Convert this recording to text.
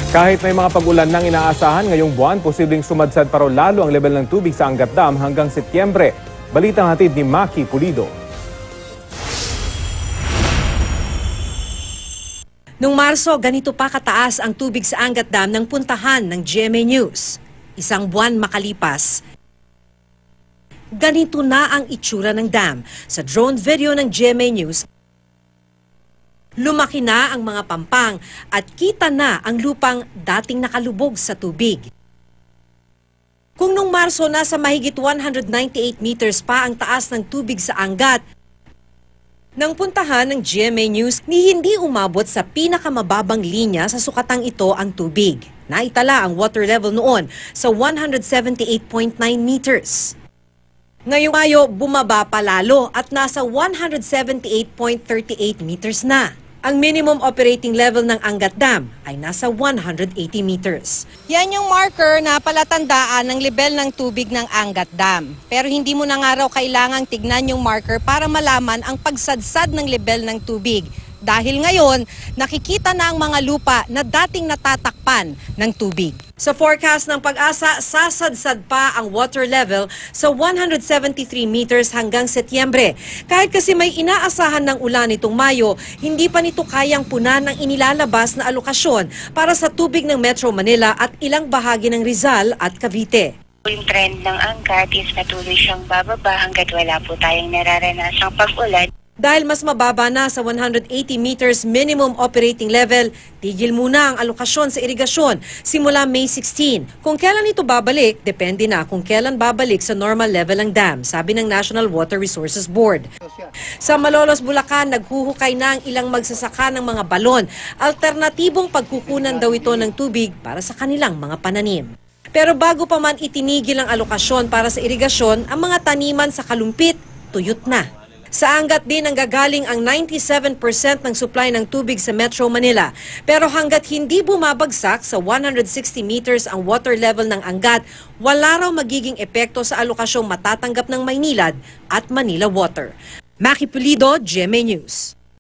Kahit may mga pag-ulan nang inaasahan ngayong buwan, posibleng sumadsad pa raw lalo ang level ng tubig sa Angat Dam hanggang Setyembre. Balitang hatid ni Maki Pulido. Noong Marso, ganito pa kataas ang tubig sa Angat Dam ng puntahan ng GMA News. Isang buwan makalipas, ganito na ang itsura ng dam. Sa drone video ng GMA News, lumaki na ang mga pampang at kita na ang lupang dating nakalubog sa tubig. Kung noong Marso nasa mahigit 198 meters pa ang taas ng tubig sa Angat, nang puntahan ng GMA News, ni hindi umabot sa pinakamababang linya sa sukatang ito ang tubig. Naitala ang water level noon sa 178.9 meters. Ngayong Mayo, bumaba pa lalo at nasa 178.38 meters na. Ang minimum operating level ng Angat Dam ay nasa 180 meters. Yan yung marker na palatandaan ng level ng tubig ng Angat Dam. Pero hindi mo na nga raw kailangang tignan yung marker para malaman ang pagsadsad ng level ng tubig. Dahil ngayon, nakikita na ang mga lupa na dating natatakpan ng tubig. Sa forecast ng Pag-asa, sasadsad pa ang water level sa 173 meters hanggang Setyembre. Kahit kasi may inaasahan ng ulan nitong Mayo, hindi pa nito kayang punan ng inilalabas na alokasyon para sa tubig ng Metro Manila at ilang bahagi ng Rizal at Cavite. Yung trend ng Angat is patuloy siyang bababa hanggat wala po tayong nararanasang pag-ulan. Dahil mas mababa na sa 180 meters minimum operating level, tigil muna ang alokasyon sa irigasyon simula May 16. Kung kailan ito babalik, depende na kung kailan babalik sa normal level ang dam, sabi ng National Water Resources Board. Sa Malolos, Bulacan, naghuhukay na ang ilang magsasaka ng mga balon. Alternatibong pagkukunan daw ito ng tubig para sa kanilang mga pananim. Pero bago pa man itinigil ang alokasyon para sa irigasyon, ang mga taniman sa kalumpit, tuyot na. Sa Angat din ang gagaling ang 97% ng supply ng tubig sa Metro Manila. Pero hanggat hindi bumabagsak sa 160 meters ang water level ng Angat, wala raw magiging epekto sa alokasyong matatanggap ng Maynilad at Manila Water. Maki Pulido, GMA News.